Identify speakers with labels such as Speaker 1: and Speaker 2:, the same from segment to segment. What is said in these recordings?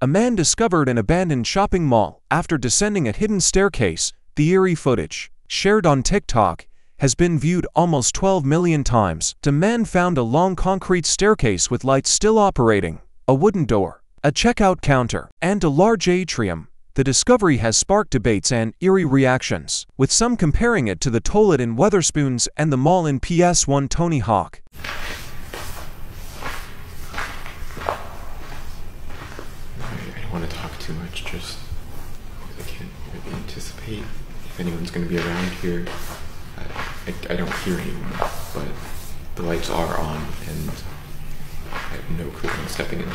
Speaker 1: A man discovered an abandoned shopping mall after descending a hidden staircase. The eerie footage, shared on TikTok, has been viewed almost 12 million times. The man found a long concrete staircase with lights still operating, a wooden door, a checkout counter, and a large atrium. The discovery has sparked debates and eerie reactions, with some comparing it to the toilet in Wetherspoons and the mall in PS1 Tony Hawk.
Speaker 2: I don't want to talk too much, just because I can't really anticipate if anyone's going to be around here. I don't hear anyone, but the lights are on, and I have no clue when I'm stepping in.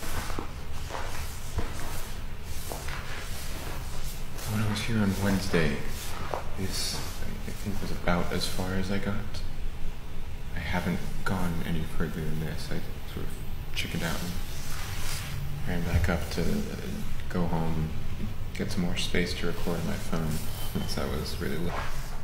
Speaker 2: When I was here on Wednesday, this, I think, was about as far as I got. I haven't gone any further than this. I sort of chickened out and ran back up to go home, get some more space to record my phone, since I was really late.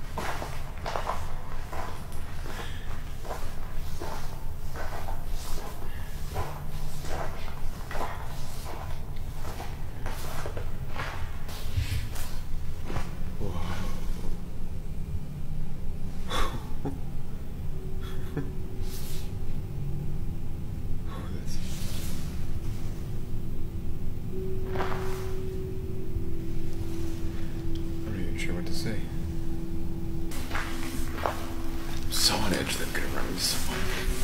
Speaker 2: Sure what to say. I'm so on edge that I'm gonna run into someone.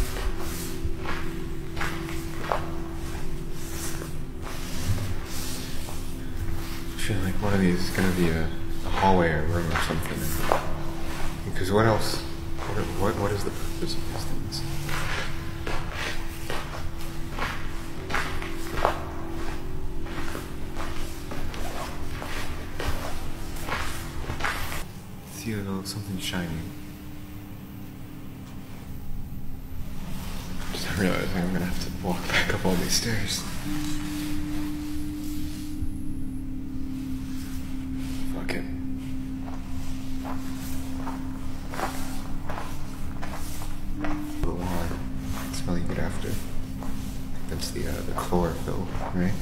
Speaker 2: I feel like one of these is gonna be a hallway or a room or something. Because what else? What is the purpose of these things? See something shining. Just realizing I'm gonna have to walk back up all these stairs. Fuck it. The lawn. Smell you get after. That's the chlorophyll, right?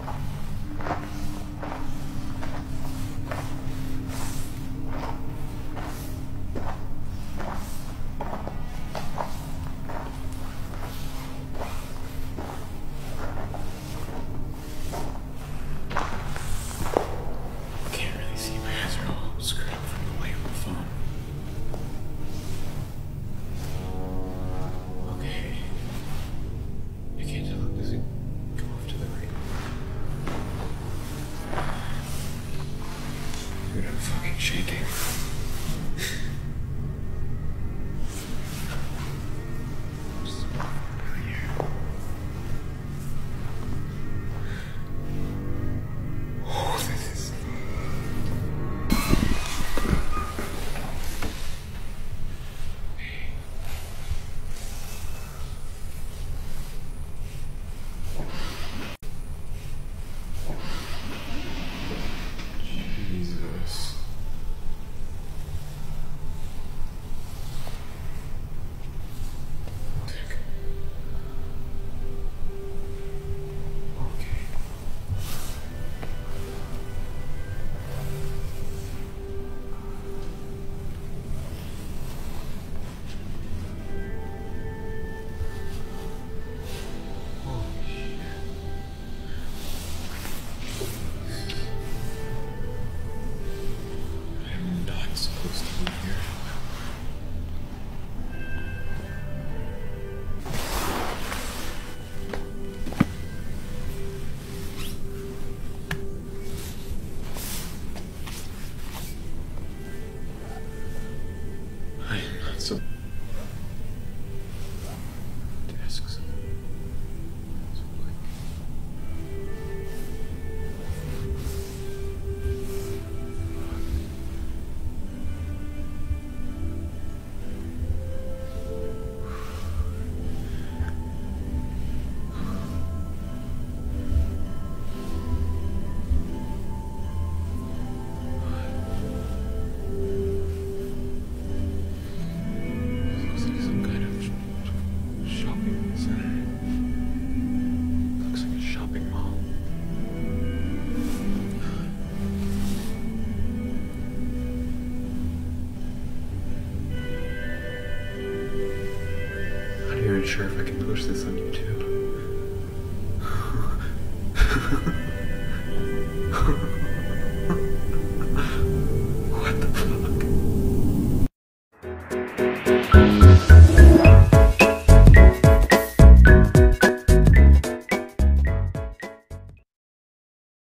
Speaker 2: Dude, I'm fucking shaking. Oh, this is... Jesus. even sure if I can post this on YouTube.